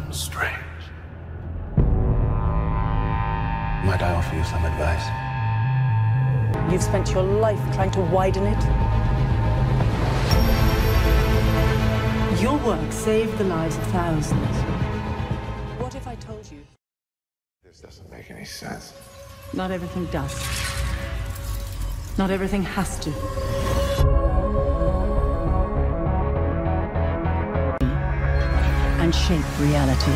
strange. Might I offer you some advice? You've spent your life trying to widen it. Your work saved the lives of thousands. What if I told you? This doesn't make any sense. Not everything does. Not everything has to. And shape reality.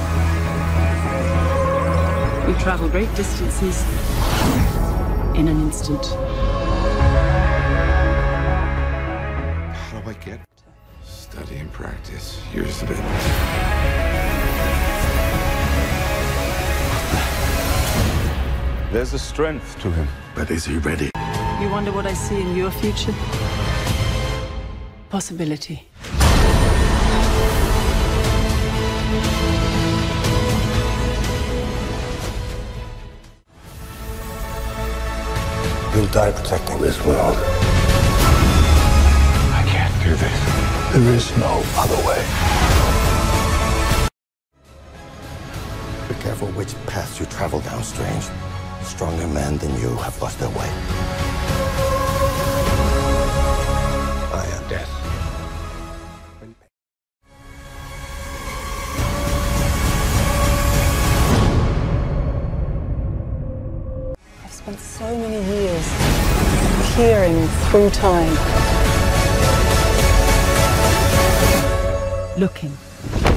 We travel great distances in an instant. How do I get? Study and practice, years of it. There's a strength to him. But is he ready? You wonder what I see in your future? Possibility. You'll die protecting this world. I can't do this. There is no other way. Be careful which paths you travel down, Strange. Stronger men than you have lost their way. I am death. I've spent so many years peering through time. Looking.